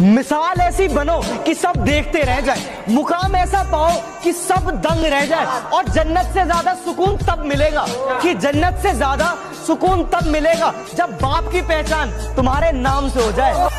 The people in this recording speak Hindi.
मिसाल ऐसी बनो कि सब देखते रह जाए, मुकाम ऐसा पाओ कि सब दंग रह जाए। और जन्नत से ज्यादा सुकून तब मिलेगा कि जन्नत से ज्यादा सुकून तब मिलेगा जब बाप की पहचान तुम्हारे नाम से हो जाए।